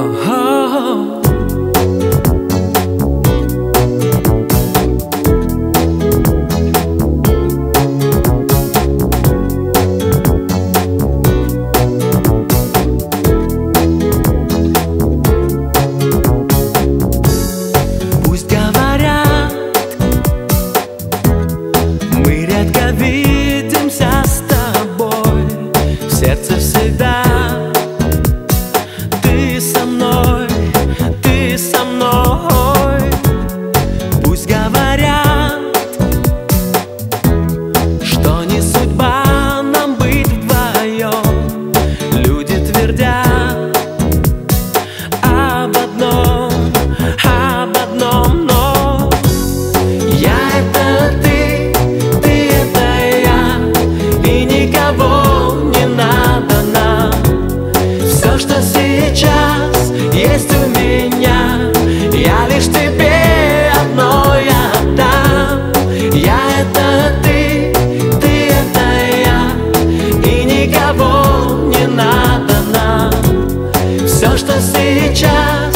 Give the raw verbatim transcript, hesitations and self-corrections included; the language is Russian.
Ого. Пусть говорят, мы редко видимся с тобой, в сердце всегда ты со мной, ты со мной. Пусть говорят, что не судьба нам быть вдвоем, люди твердят об одном, об одном, но я — это ты, ты — это я, и никого не надо нам. Все, что сейчас есть у меня, я лишь тебе одной отдам. Я — это ты, ты — это я, и никого не надо нам. Все, что сейчас